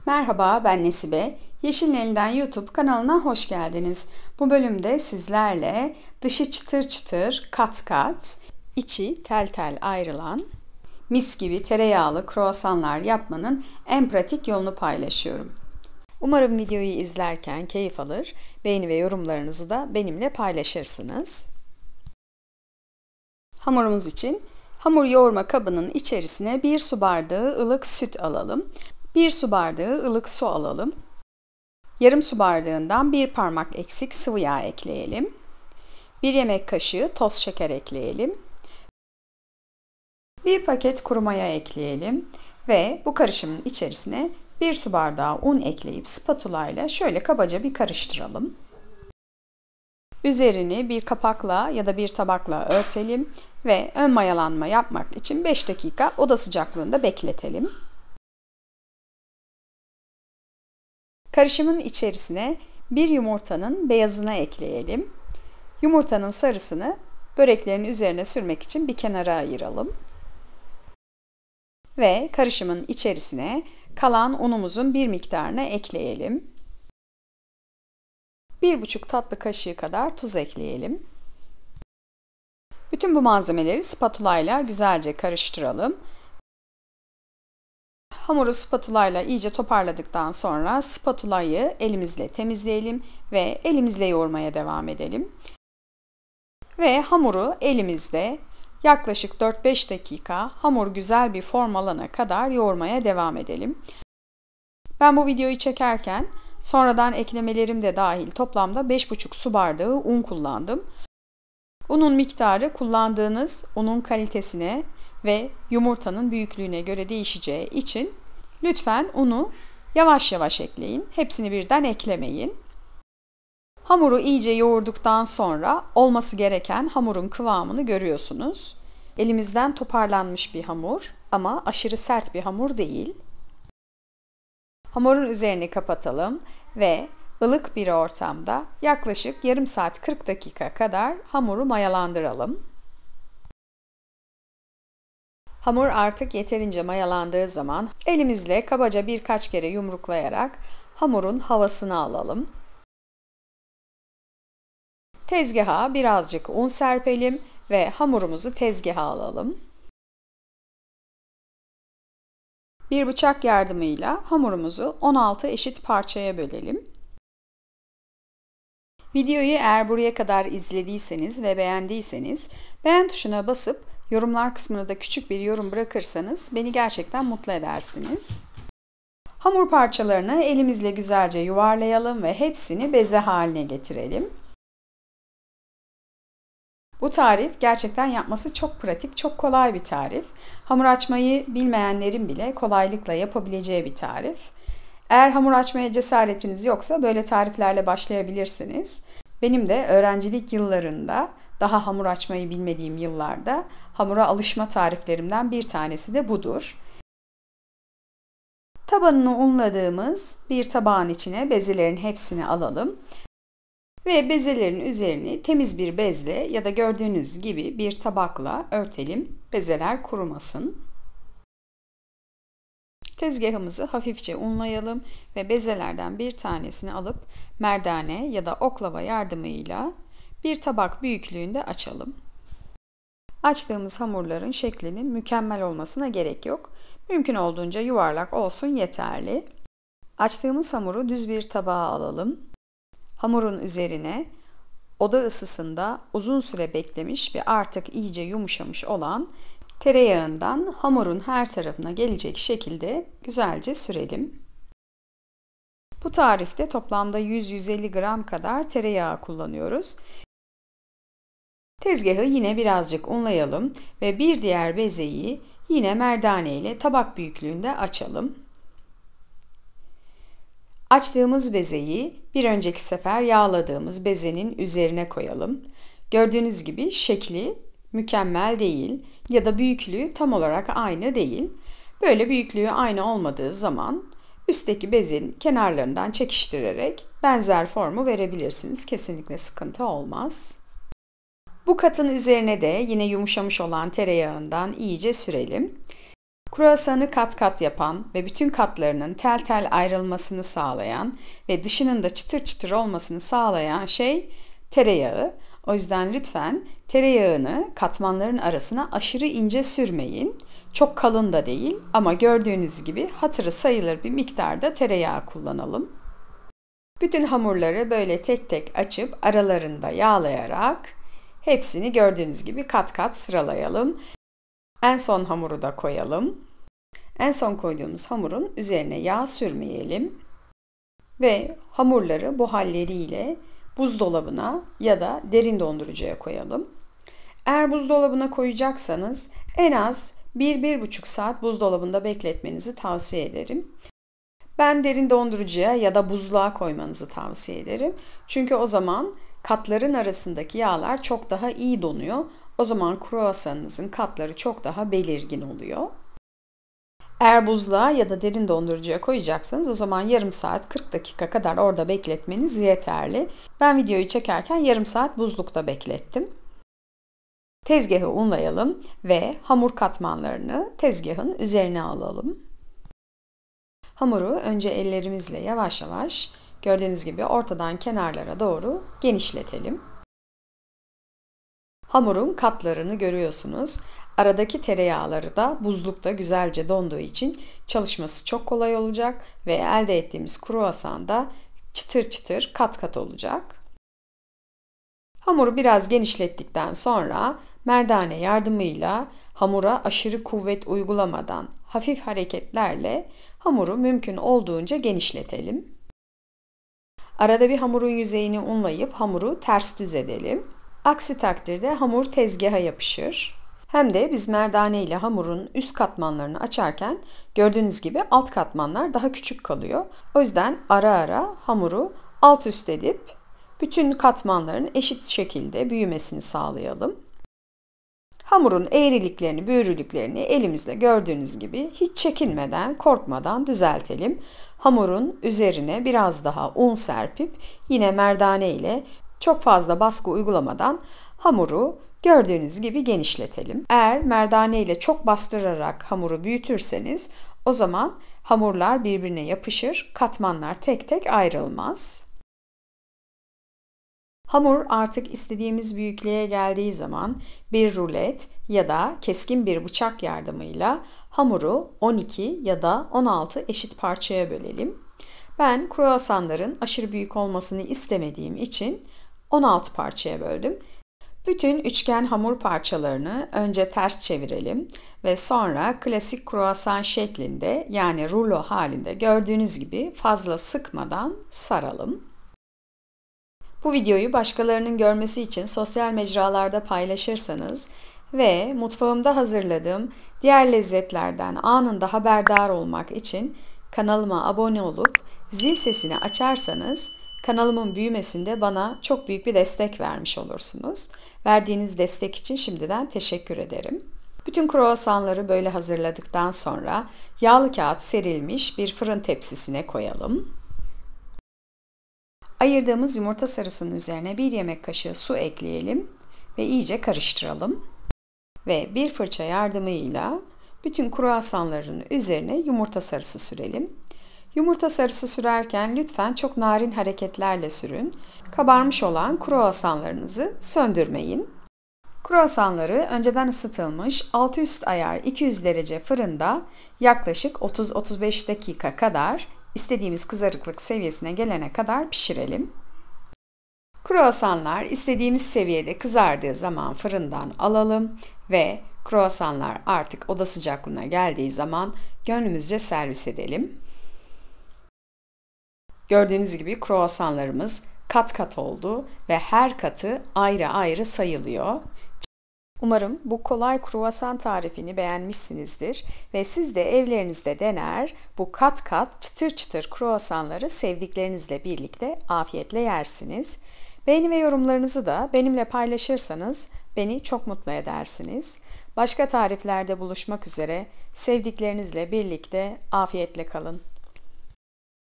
Merhaba, ben Nesibe. Yeşil'in Elinden YouTube kanalına hoş geldiniz. Bu bölümde sizlerle dışı çıtır çıtır, kat kat, içi tel tel ayrılan, mis gibi tereyağlı kruvasanlar yapmanın en pratik yolunu paylaşıyorum. Umarım videoyu izlerken keyif alır, beğeni ve yorumlarınızı da benimle paylaşırsınız. Hamurumuz için hamur yoğurma kabının içerisine 1 su bardağı ılık süt alalım. 1 su bardağı ılık su alalım. Yarım su bardağından 1 parmak eksik sıvı yağ ekleyelim. 1 yemek kaşığı toz şeker ekleyelim. 1 paket kuru maya ekleyelim ve bu karışımın içerisine 1 su bardağı un ekleyip spatula ile şöyle kabaca bir karıştıralım. Üzerini bir kapakla ya da bir tabakla örtelim ve ön mayalanma yapmak için 5 dakika oda sıcaklığında bekletelim. Karışımın içerisine bir yumurtanın beyazını ekleyelim. Yumurtanın sarısını böreklerin üzerine sürmek için bir kenara ayıralım. Ve karışımın içerisine kalan unumuzun bir miktarını ekleyelim. 1,5 tatlı kaşığı kadar tuz ekleyelim. Bütün bu malzemeleri spatula ile güzelce karıştıralım. Hamuru spatula ile iyice toparladıktan sonra spatulayı elimizle temizleyelim ve elimizle yoğurmaya devam edelim. Ve hamuru elimizde yaklaşık 4-5 dakika hamur güzel bir form alana kadar yoğurmaya devam edelim. Ben bu videoyu çekerken sonradan eklemelerim de dahil toplamda 5,5 su bardağı un kullandım. Unun miktarı kullandığınız unun kalitesine ve yumurtanın büyüklüğüne göre değişeceği için lütfen unu yavaş yavaş ekleyin. Hepsini birden eklemeyin. Hamuru iyice yoğurduktan sonra olması gereken hamurun kıvamını görüyorsunuz. Elimizden toparlanmış bir hamur ama aşırı sert bir hamur değil. Hamurun üzerini kapatalım ve ılık bir ortamda yaklaşık yarım saat 40 dakika kadar hamuru mayalandıralım. Hamur artık yeterince mayalandığı zaman elimizle kabaca birkaç kere yumruklayarak hamurun havasını alalım. Tezgaha birazcık un serpelim ve hamurumuzu tezgaha alalım. Bir bıçak yardımıyla hamurumuzu 16 eşit parçaya bölelim. Videoyu eğer buraya kadar izlediyseniz ve beğendiyseniz beğen tuşuna basıp yorumlar kısmına da küçük bir yorum bırakırsanız beni gerçekten mutlu edersiniz. Hamur parçalarını elimizle güzelce yuvarlayalım ve hepsini beze haline getirelim. Bu tarif gerçekten yapması çok pratik, çok kolay bir tarif. Hamur açmayı bilmeyenlerin bile kolaylıkla yapabileceği bir tarif. Eğer hamur açmaya cesaretiniz yoksa böyle tariflerle başlayabilirsiniz. Benim de öğrencilik yıllarında, daha hamur açmayı bilmediğim yıllarda hamura alışma tariflerimden bir tanesi de budur. Tabanını unladığımız bir tabağın içine bezelerin hepsini alalım. Ve bezelerin üzerini temiz bir bezle ya da gördüğünüz gibi bir tabakla örtelim. Bezeler kurumasın. Tezgahımızı hafifçe unlayalım ve bezelerden bir tanesini alıp merdane ya da oklava yardımıyla bir tabak büyüklüğünde açalım. Açtığımız hamurların şeklinin mükemmel olmasına gerek yok. Mümkün olduğunca yuvarlak olsun yeterli. Açtığımız hamuru düz bir tabağa alalım. Hamurun üzerine oda ısısında uzun süre beklemiş ve artık iyice yumuşamış olan tereyağından hamurun her tarafına gelecek şekilde güzelce sürelim. Bu tarifte toplamda 100-150 gram kadar tereyağı kullanıyoruz. Tezgahı yine birazcık unlayalım ve bir diğer bezeyi yine merdane ile tabak büyüklüğünde açalım. Açtığımız bezeyi bir önceki sefer yağladığımız bezenin üzerine koyalım. Gördüğünüz gibi şekli mükemmel değil ya da büyüklüğü tam olarak aynı değil. Böyle büyüklüğü aynı olmadığı zaman üstteki bezin kenarlarından çekiştirerek benzer formu verebilirsiniz. Kesinlikle sıkıntı olmaz. Bu katın üzerine de yine yumuşamış olan tereyağından iyice sürelim. Kruvasanı kat kat yapan ve bütün katlarının tel tel ayrılmasını sağlayan ve dışının da çıtır çıtır olmasını sağlayan şey tereyağı. O yüzden lütfen tereyağını katmanların arasına aşırı ince sürmeyin. Çok kalın da değil ama gördüğünüz gibi hatırı sayılır bir miktarda tereyağı kullanalım. Bütün hamurları böyle tek tek açıp aralarında yağlayarak hepsini gördüğünüz gibi kat kat sıralayalım. En son hamuru da koyalım. En son koyduğumuz hamurun üzerine yağ sürmeyelim. Ve hamurları bu halleriyle buzdolabına ya da derin dondurucuya koyalım. Eğer buzdolabına koyacaksanız en az 1-1,5 saat buzdolabında bekletmenizi tavsiye ederim. Ben derin dondurucuya ya da buzluğa koymanızı tavsiye ederim. Çünkü o zaman katların arasındaki yağlar çok daha iyi donuyor. O zaman kruvasanınızın katları çok daha belirgin oluyor. Eğer buzluğa ya da derin dondurucuya koyacaksanız o zaman yarım saat 40 dakika kadar orada bekletmeniz yeterli. Ben videoyu çekerken yarım saat buzlukta beklettim. Tezgahı unlayalım ve hamur katmanlarını tezgahın üzerine alalım. Hamuru önce ellerimizle yavaş yavaş gördüğünüz gibi ortadan kenarlara doğru genişletelim. Hamurun katlarını görüyorsunuz. Aradaki tereyağları da buzlukta güzelce donduğu için çalışması çok kolay olacak ve elde ettiğimiz kruvasan da çıtır çıtır kat kat olacak. Hamuru biraz genişlettikten sonra merdane yardımıyla hamura aşırı kuvvet uygulamadan hafif hareketlerle hamuru mümkün olduğunca genişletelim. Arada bir hamurun yüzeyini unlayıp hamuru ters düz edelim. Aksi takdirde hamur tezgaha yapışır. Hem de biz merdane ile hamurun üst katmanlarını açarken gördüğünüz gibi alt katmanlar daha küçük kalıyor. O yüzden ara ara hamuru alt üst edip bütün katmanların eşit şekilde büyümesini sağlayalım. Hamurun eğriliklerini, büğrülüklerini elimizle gördüğünüz gibi hiç çekinmeden, korkmadan düzeltelim. Hamurun üzerine biraz daha un serpip yine merdane ile çok fazla baskı uygulamadan hamuru gördüğünüz gibi genişletelim. Eğer merdane ile çok bastırarak hamuru büyütürseniz o zaman hamurlar birbirine yapışır, katmanlar tek tek ayrılmaz. Hamur artık istediğimiz büyüklüğe geldiği zaman bir rulet ya da keskin bir bıçak yardımıyla hamuru 12 ya da 16 eşit parçaya bölelim. Ben kruvasanların aşırı büyük olmasını istemediğim için 16 parçaya böldüm. Bütün üçgen hamur parçalarını önce ters çevirelim ve sonra klasik kruvasan şeklinde yani rulo halinde gördüğünüz gibi fazla sıkmadan saralım. Bu videoyu başkalarının görmesi için sosyal mecralarda paylaşırsanız ve mutfağımda hazırladığım diğer lezzetlerden anında haberdar olmak için kanalıma abone olup zil sesini açarsanız kanalımın büyümesinde bana çok büyük bir destek vermiş olursunuz. Verdiğiniz destek için şimdiden teşekkür ederim. Bütün kruvasanları böyle hazırladıktan sonra yağlı kağıt serilmiş bir fırın tepsisine koyalım. Ayırdığımız yumurta sarısının üzerine 1 yemek kaşığı su ekleyelim ve iyice karıştıralım. Ve bir fırça yardımıyla bütün kruvasanların üzerine yumurta sarısı sürelim. Yumurta sarısı sürerken lütfen çok narin hareketlerle sürün. Kabarmış olan kruvasanlarınızı söndürmeyin. Kruvasanları önceden ısıtılmış altı üst ayar 200 derece fırında yaklaşık 30-35 dakika kadar istediğimiz kızarıklık seviyesine gelene kadar pişirelim. Kruvasanlar istediğimiz seviyede kızardığı zaman fırından alalım ve kruvasanlar artık oda sıcaklığına geldiği zaman gönlümüzce servis edelim. Gördüğünüz gibi kruvasanlarımız kat kat oldu ve her katı ayrı ayrı sayılıyor. Umarım bu kolay kruvasan tarifini beğenmişsinizdir ve siz de evlerinizde dener bu kat kat çıtır çıtır kruvasanları sevdiklerinizle birlikte afiyetle yersiniz. Beğeni ve yorumlarınızı da benimle paylaşırsanız beni çok mutlu edersiniz. Başka tariflerde buluşmak üzere sevdiklerinizle birlikte afiyetle kalın.